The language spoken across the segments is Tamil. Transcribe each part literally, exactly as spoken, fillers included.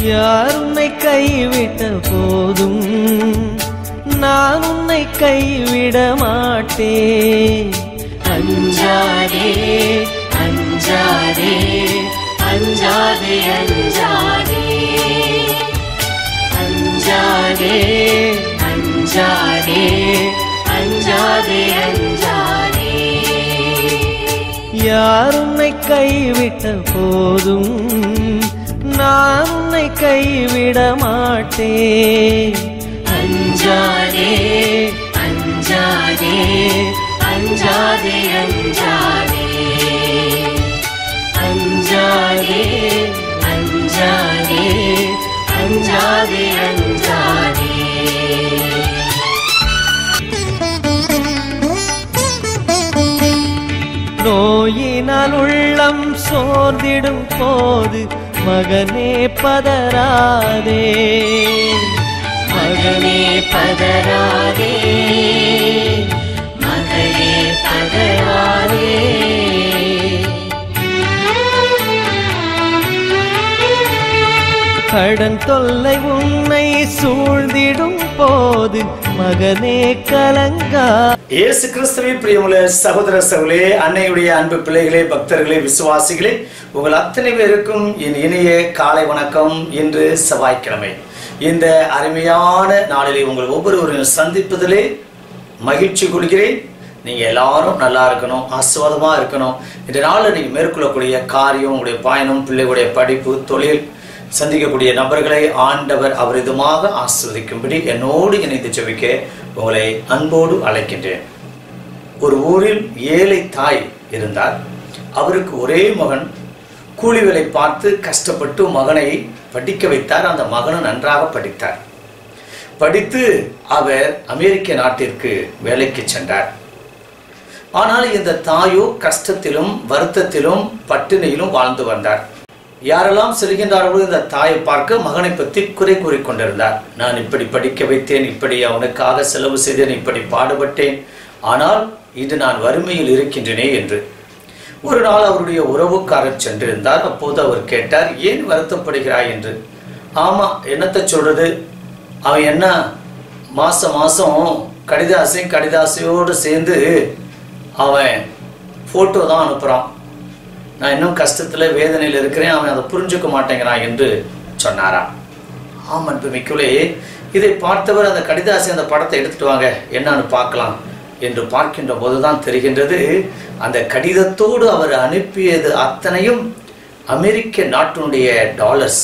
யார் உன்னை கைவிட்ட போதும் நான் உன்னை கைவிட மாட்டேன். அஞ்சாதே அஞ்சாதே அஞ்சாதே அஞ்சாதே அஞ்சாதே அஞ்சாதே அஞ்சாதே அஞ்சாதே. யார் உன்னை கைவிட்ட போதும் நான் உன்னை கைவிட மாட்டேன். அஞ்சாதே அஞ்சாதே அஞ்சாதே அஞ்சாதே அஞ்சாதே அஞ்சாதே அஞ்சாதே அஞ்சாதே. நோயினால் உள்ளம் சோர்ந்திடும் போது மகனே பதறாதே, மகனே பதறாதே, மகனே பதறாதே. கடன் தொல்லை உன்னை சூழ்ந்திடும் போது மகனே கலங்கா. இயேசு கிறிஸ்துவின் பிரியமுள்ள சகோதர சகோதரே, அன்னையுடைய அன்பு பிள்ளைகளே, பக்தர்களே, விசுவாசிகளே, உங்கள் அத்தனை பேருக்கும் என் இனிய காலை வணக்கம். இன்று செவ்வாய்க்கிழமை. இந்த அருமையான நாளிலே உங்கள் ஒவ்வொருவரையும் சந்திப்பதிலே மகிழ்ச்சி கொள்கிறேன். நீங்க எல்லாரும் நல்லா இருக்கணும், ஆசீர்வாதமா இருக்கணும். இந்த நாளில் நீங்க மேற்கொள்ளக்கூடிய காரியம், உங்களுடைய பயணம், பிள்ளைகளுடைய படிப்பு, தொழில், சந்திக்கக்கூடிய நபர்களை ஆண்டவர் அபரிதமாக ஆசீர்வதிக்கும்படி என்னோடு இணைந்து ஜெபிக்க உங்களை அன்போடு அழைக்கின்றேன். ஒரு ஊரில் ஏழை தாய் இருந்தார். அவருக்கு ஒரே மகன். கூலி வேலை பார்த்து கஷ்டப்பட்டு மகனை படிக்க வைத்தார். அந்த மகனும் நன்றாக படித்தார். படித்து அவர் அமெரிக்க நாட்டிற்கு வேலைக்கு சென்றார். ஆனால் இந்த தாயோ கஷ்டத்திலும் வருத்தத்திலும் பட்டினியிலும் வாழ்ந்து வந்தார். யாரெல்லாம் செல்கின்றார்களோ இந்த தாயை பார்க்க மகனை பற்றி குறை கூறிக்கொண்டிருந்தார். நான் இப்படி படிக்க வைத்தேன், இப்படி அவனுக்காக செலவு செய்தேன், இப்படி பாடுபட்டேன், ஆனால் இன்று நான் வறுமையில் இருக்கின்றனே என்று. ஒரு நாள் அவருடைய உறவுக்காரர் சென்றிருந்தார். அப்போது அவர் கேட்டார், ஏன் வருத்தப்படுகிறாய் என்று. ஆமா, என்னத்தை சொல்றது, அவன் என்ன மாசம் மாசம் கடிதாசையும் கடிதாசையோடு சேர்ந்து அவன் போட்டோ தான் அனுப்புறான். நான் இன்னும் கஷ்டத்துல வேதனையில் இருக்கிறேன், அவன் அதை புரிஞ்சுக்க மாட்டேங்கிறான் என்று சொன்னாராம். ஆமன் மிக்குலே, இதை பார்த்தவர் அந்த கடிதாசி அந்த படத்தை எடுத்துட்டு வாங்க, என்னன்னு பார்க்கலாம் என்று பார்க்கின்ற போதுதான் தெரிகின்றது, அந்த கடிதத்தோடு அவர் அனுப்பியது அத்தனையும் அமெரிக்க நாட்டினுடைய டாலர்ஸ்.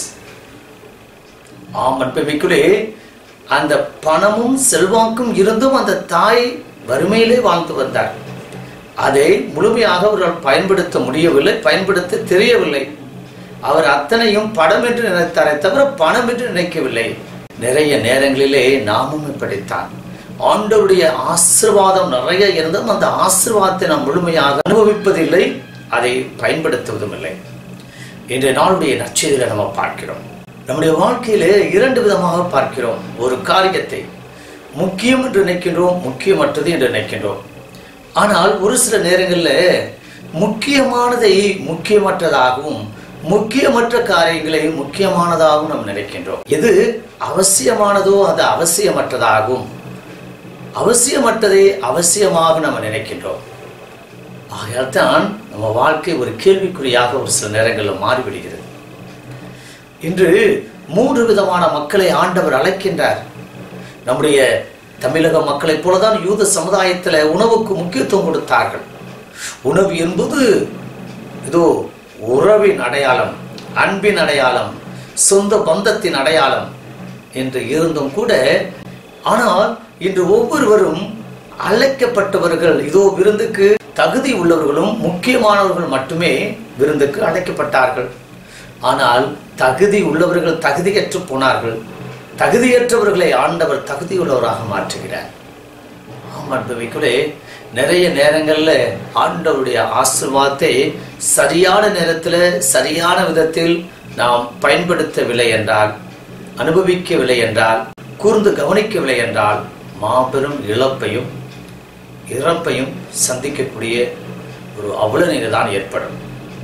ஆமன் மிக்குலே, அந்த பணமும் செல்வாக்கும் இருந்தும் அந்த தாய் வறுமையிலே வாழ்ந்து வந்தார். அதை முழுமையாக அவர்கள் பயன்படுத்த முடியவில்லை, பயன்படுத்த தெரியவில்லை. அவர் அத்தனையும் படம் என்று நினைத்தாரே தவிர பணம் என்று நினைக்கவில்லை. நிறைய நேரங்களிலே நாமும் இப்படித்தான். ஆண்டவருடைய ஆசீர்வாதம் நிறைய இருந்தும் அந்த ஆசீர்வாதத்தை நாம் முழுமையாக அனுபவிப்பதில்லை, அதை பயன்படுத்துவதும் இல்லை. இன்றைய நாளுடைய நற்செய்தியில நம்ம பார்க்கிறோம். நம்முடைய வாழ்க்கையிலே இரண்டு விதமாக பார்க்கிறோம். ஒரு காரியத்தை முக்கியம் என்று நினைக்கின்றோம், முக்கியமற்றது என்று நினைக்கின்றோம். ஆனால் ஒரு சில நேரங்களில் முக்கியமானதை முக்கியமற்றதாகவும் முக்கியமற்ற காரியங்களை முக்கியமானதாகவும் நாம் நினைக்கின்றோம். எது அவசியமானதோ அது அவசியமற்றதாகவும் அவசியமற்றதை அவசியமாக நம்ம நினைக்கின்றோம். ஆகையால் தான் நம்ம வாழ்க்கை ஒரு கேள்விக்குறியாக ஒரு சில நேரங்களில் மாறிவிடுகிறது. இன்று மூன்று விதமான மக்களை ஆண்டவர் அழைக்கின்றார். நம்முடைய தமிழக மக்களைப் போலதான் யூத சமுதாயத்தில் உணவுக்கு முக்கியத்துவம் கொடுத்தார்கள். உணவு என்பது இதோ உறவின் அடையாளம், அன்பின் அடையாளம், சொந்த பந்தத்தின் அடையாளம் என்று இருந்தும் கூட, ஆனால் இன்று ஒவ்வொருவரும் அழைக்கப்பட்டவர்கள், இதோ விருந்துக்கு தகுதி உள்ளவர்களும் முக்கியமானவர்கள் மட்டுமே விருந்துக்கு அழைக்கப்பட்டார்கள். ஆனால் தகுதி உள்ளவர்கள் தகுதியற்று போனார்கள். தகுதியற்றவர்களை ஆண்டவர் தகுதியுள்ளவராக மாற்றுகிறார். ஆமாண்டவைக்குள்ளே நிறைய நேரங்களில் ஆண்டவருடைய ஆசீர்வாதத்தை சரியான நேரத்தில் சரியான விதத்தில் நாம் பயன்படுத்தவில்லை என்றால், அனுபவிக்கவில்லை என்றால், கூர்ந்து கவனிக்கவில்லை என்றால் மாபெரும் இழப்பையும் இறப்பையும் சந்திக்கக்கூடிய ஒரு அவலநிலை தான் ஏற்படும்.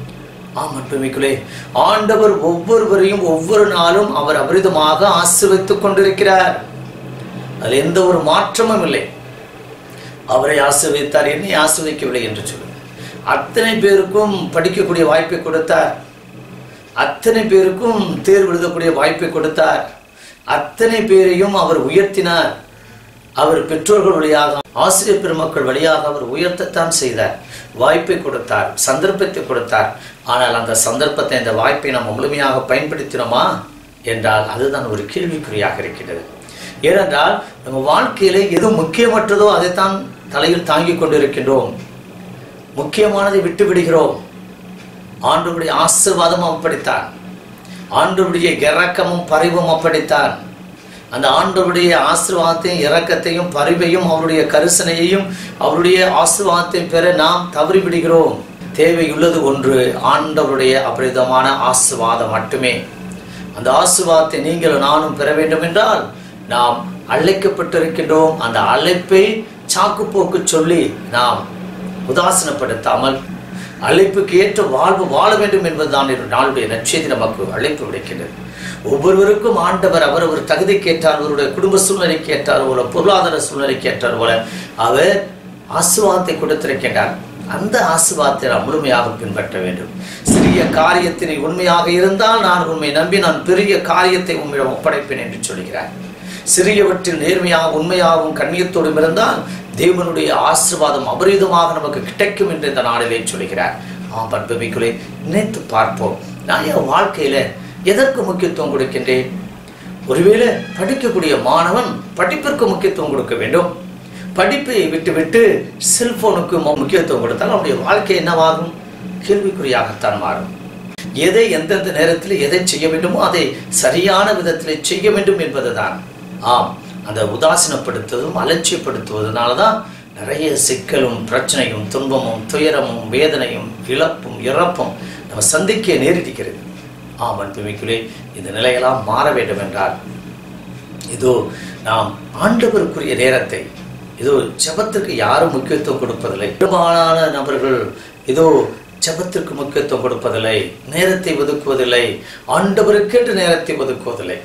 ஆம் அன்புமிக்குள்ளே, ஆண்டவர் ஒவ்வொருவரையும் ஒவ்வொரு நாளும் அவர் அபரிதமாக ஆசீர்வதித்துக் கொண்டிருக்கிறார். அதில் எந்த ஒரு மாற்றமும் இல்லை. அவரை ஆசீர்வதித்தார், என்னை ஆசீர்வதிக்கவில்லை என்று சொல்லுங்கள். அத்தனை பேருக்கும் படிக்கக்கூடிய வாய்ப்பை கொடுத்தார், அத்தனை பேருக்கும் தேர்வு எழுதக்கூடிய வாய்ப்பை கொடுத்தார், அத்தனை பேரையும் அவர் உயர்த்தினார். அவர் பெற்றோர்கள் வழியாக, ஆசிரியர் பெருமக்கள் வழியாக அவர் உயர்த்தத்தான் செய்தார். வாய்ப்பை கொடுத்தார், சந்தர்ப்பத்தை கொடுத்தார். ஆனால் அந்த சந்தர்ப்பத்தை, அந்த வாய்ப்பை நாம் முழுமையாக பயன்படுத்தினோமா என்றால் அதுதான் ஒரு கேள்விக்குறியாக இருக்கிறது. ஏனென்றால் நம்ம வாழ்க்கையிலே எது முக்கியமற்றதோ அதைத்தான் தலையில் தாங்கிக் கொண்டிருக்கின்றோம். முக்கியமானதை விட்டு விடுகிறோம். ஆண்டவருடைய ஆசீர்வாதமும் அப்படித்தான், ஆண்டவருடைய இரக்கமும் பரிவும் அப்படித்தான். அந்த ஆண்டவருடைய ஆசீர்வாதத்தையும் இரக்கத்தையும் பரிவையும் அவருடைய கரிசனையையும் அவருடைய ஆசீர்வாதத்தையும் பெற நாம் தவறி விடுகிறோம். தேவையுள்ளது ஒன்று, ஆண்டவருடைய அபரிதமான ஆசீர்வாதம் மட்டுமே. அந்த ஆசீர்வாதத்தை நீங்கள் நானும் பெற வேண்டும் என்றால் நாம் அழைக்கப்பட்டிருக்கின்றோம். அந்த அழைப்பை சாக்கு போக்கு சொல்லி நாம் உதாசீனப்படுத்தாமல் அழைப்புக்கு ஏற்ற வாழ்வு வாழ வேண்டும் என்பதுதான் நாளுடைய நற்செய்தி நமக்கு அழைப்பு விடுக்கின்றது. ஒவ்வொருவருக்கும் ஆண்டவர் அவரவர் தகுதிக்கு ஏற்றார், அவருடைய குடும்ப சூழ்நிலைக்கு ஏற்றார் போல, பொருளாதார சூழ்நிலைக்கு ஏற்றார் போல அவர் ஆசீர்வாதத்தை கொடுத்திருக்கின்றார். அந்த ஆசீர்வாதத்தை நாம் முழுமையாக பின்பற்ற வேண்டும். சிறிய காரியத்தினை உண்மையாக இருந்தால் நான் உண்மை நம்பி நான் பெரிய காரியத்தை உண்மையிடம் ஒப்படைப்பேன் என்று சொல்கிறார். சிறியவற்றில் நேர்மையாக உண்மையாகவும் கண்ணியத்தோடும் இருந்தால் தேவனுடைய ஆசீர்வாதம் அபரிதமாக நமக்கு கிடைக்கும் என்று இந்த நாளிலே சொல்கிறார். ஆம் அன்புமிக்குள்ளே, நினைத்து பார்ப்போம். நான் என் வாழ்க்கையில எதற்கு முக்கியத்துவம் கொடுக்கின்றேன்? ஒருவேளை படிக்கக்கூடிய மாணவன் படிப்பிற்கு முக்கியத்துவம் கொடுக்க வேண்டும். படிப்பை விட்டு விட்டு செல்போனுக்கு முக்கியத்துவம் கொடுத்தால் அவனுடைய வாழ்க்கை என்னவாகும்? கேள்விக்குறியாகத்தான் மாறும். எதை எந்தெந்த நேரத்தில் எதை செய்ய வேண்டுமோ அதை சரியான விதத்தில் செய்ய வேண்டும் என்பதுதான். ஆம், அந்த உதாசீனப்படுத்துவதும் அலட்சியப்படுத்துவதனால தான் நிறைய சிக்கலும் பிரச்சனையும் துன்பமும் துயரமும் வேதனையும் இழப்பும் இறப்பும் நம்ம சந்திக்க நேரிடுகிறது. ஆம் அன்புமிக்குள்ளே, இந்த நிலையெல்லாம் மாற வேண்டும் என்றால் இதோ நாம் ஆண்டவருக்குரிய நேரத்தை, இதோ ஜெபத்திற்கு யாரும் முக்கியத்துவம் கொடுப்பதில்லை. பெரும்பாலான நபர்கள் இதோ ஜெபத்திற்கு முக்கியத்துவம் கொடுப்பதில்லை, நேரத்தை ஒதுக்குவதில்லை, ஆண்டவருக்கென்று நேரத்தை ஒதுக்குவதில்லை.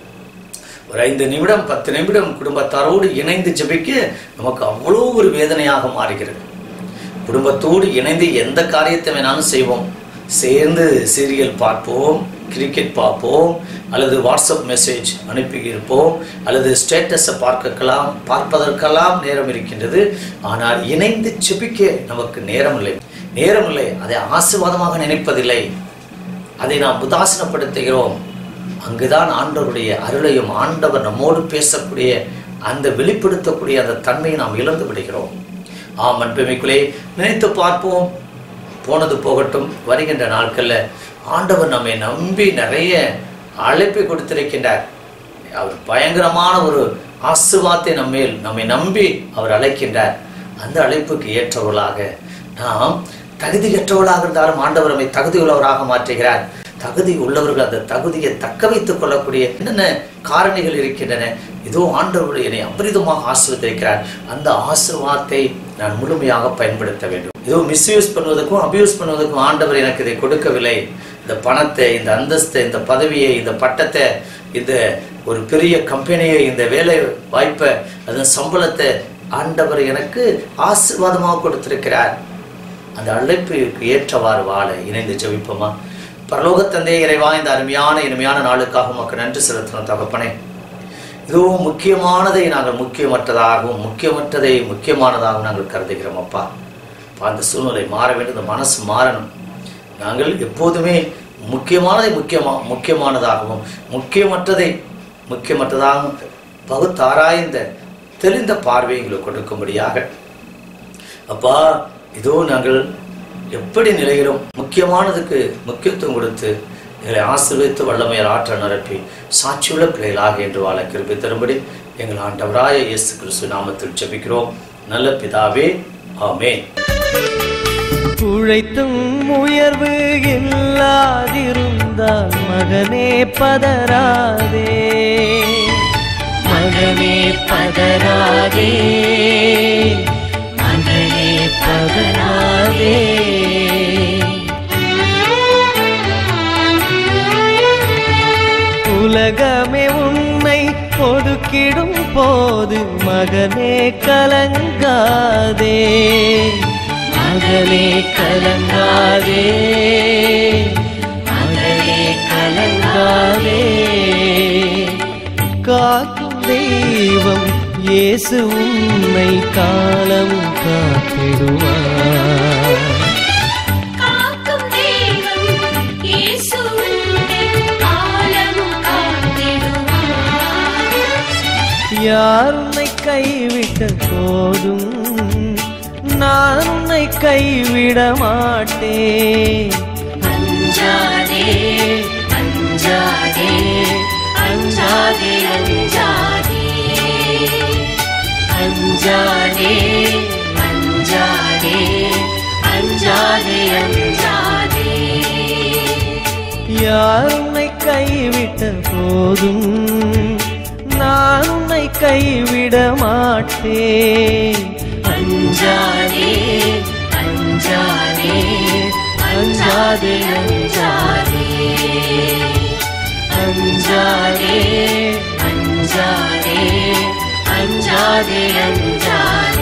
ஒரு ஐந்து நிமிடம் பத்து நிமிடம் குடும்பத்தாரோடு இணைந்து ஜெபிக்க நமக்கு அவ்வளோ ஒரு வேதனையாக மாறுகிறது. குடும்பத்தோடு இணைந்து எந்த காரியத்தை வேணாலும் செய்வோம். சேர்ந்து சீரியல் பார்ப்போம், கிரிக்கெட் பார்ப்போம், அல்லது வாட்ஸ்அப் மெசேஜ் அனுப்பி இருப்போம், அல்லது ஸ்டேட்டஸை பார்க்கலாம், பார்ப்பதற்கெல்லாம் நேரம் இருக்கின்றது. ஆனால் இணைந்து ஜெபிக்க நமக்கு நேரம் இல்லை. நேரம் இல்லை, அதை ஆசீர்வாதமாக நினைப்பதில்லை, அதை நாம் உதாசீனப்படுத்துகிறோம். அங்குதான் ஆண்டவருடைய அருளையும் ஆண்டவர் நம்மோடு பேசக்கூடிய அந்த வெளிப்படுத்தக்கூடிய அந்த தன்மையை நாம் இழந்து விடுகிறோம். ஆம் அன்புமிக்குள்ளே, நினைத்து பார்ப்போம். போனது போகட்டும், வருகின்ற நாட்கள்ல ஆண்டவர் நம்மை நம்பி நிறைய அழைப்பை கொடுத்திருக்கின்றார். அவர் பயங்கரமான ஒரு ஆசீர்வாதத்தை நம்மேல் நம்மை நம்பி அவர் அழைக்கின்றார். அந்த அழைப்புக்கு ஏற்றவர்களாக நாம் தகுதியற்றவர்களாக இருந்தாலும் ஆண்டவர் நம்மை தகுதி உள்ளவராக மாற்றுகிறார். தகுதி உள்ளவர்கள் அந்த தகுதியை தக்க வைத்துக் கொள்ளக்கூடிய என்னென்ன காரணிகள் இருக்கின்றன. இதோ ஆண்டவருடைய என்னை அபரிதமாக ஆசீர்வதிக்கிறார். அந்த ஆசீர்வாதத்தை நான் முழுமையாக பயன்படுத்த வேண்டும். இதோ மிஸ்யூஸ் பண்ணுவதற்கும் அபியூஸ் பண்ணுவதற்கும் ஆண்டவர் எனக்கு இதை கொடுக்கவில்லை. இந்த பணத்தை, இந்த அந்தஸ்தை, இந்த பதவியை, இந்த பட்டத்தை, இந்த ஒரு பெரிய கம்பெனியை, இந்த வேலை வாய்ப்பை, அதன் சம்பளத்தை ஆண்டவர் எனக்கு ஆசீர்வாதமாக கொடுத்திருக்கிறார். அந்த அழைப்புக்கு ஏற்றவாறு வாழ இணைந்து ஜெபிப்போமா? பரலோகத்தந்தை இறைவா, இந்த அருமையான இனிமையான நாளுக்காக உமக்கு நன்றி செலுத்தணும் தகப்பனே. இதுவும் முக்கியமானதை நாங்கள் முக்கியமற்றதாகவும் முக்கியமற்றதை முக்கியமானதாகவும் நாங்கள் கருதுகிறோம் அப்பா. அந்த சூழ்நிலை மாற வேண்டும், இந்த மனசு மாறணும். நாங்கள் எப்போதுமே முக்கியமானதை முக்கியமா முக்கியமானதாகவும் முக்கியமற்றதை முக்கியமற்றதாகவும் பகுத்தாராய்ந்த தெளிந்த பார்வை எங்களுக்கு கொடுக்கும்படியாக அப்பா, இதோ நாங்கள் எப்படி நிலைகிறோம், முக்கியமானதுக்கு முக்கியத்துவம் கொடுத்து எங்களை ஆசீர்வதித்து வல்லமையால் ஆற்றல் நிரப்பி சாட்சியுள்ள பிள்ளைகளாக என்று வாழ கிருபை தரும்படி எங்கள் ஆண்டவராய இயேசு கிறிஸ்து நாமத்தில் ஜெபிக்கிறோம் நல்ல பிதாவே, ஆமென். உழைத்தும் உயர்வு இல்லாதிருந்தால் மகனே பதறாதே, மகனே பதறாதே, மகனே பதறாதே. போது மகனே கலங்காதே, மகளே கலங்காதே, மகளே கலங்காதே. காக்கும் தெய்வம் இயேசு உன்னை காலம் காத்திடுவார். காக்கும் தெய்வம் இயேசு உன்னை காலம் காத்திடுவார். யார் உன்னை கைவிட்ட போதும் நான் உன்னை கைவிட மாட்டேன். அஞ்சாதே அஞ்சாதே அஞ்சாதே அஞ்சாதே அஞ்சாதே அஞ்சாதே அஞ்சாதே அஞ்சாதே. யார் உன்னை கைவிட்ட போதும் நான் உன்னை கைவிட மாட்டேன். அஞ்சாதே அஞ்சாதே அஞ்சாதே அஞ்சாதே அஞ்சாதே அஞ்சாதே அஞ்சாதே அஞ்சாதே.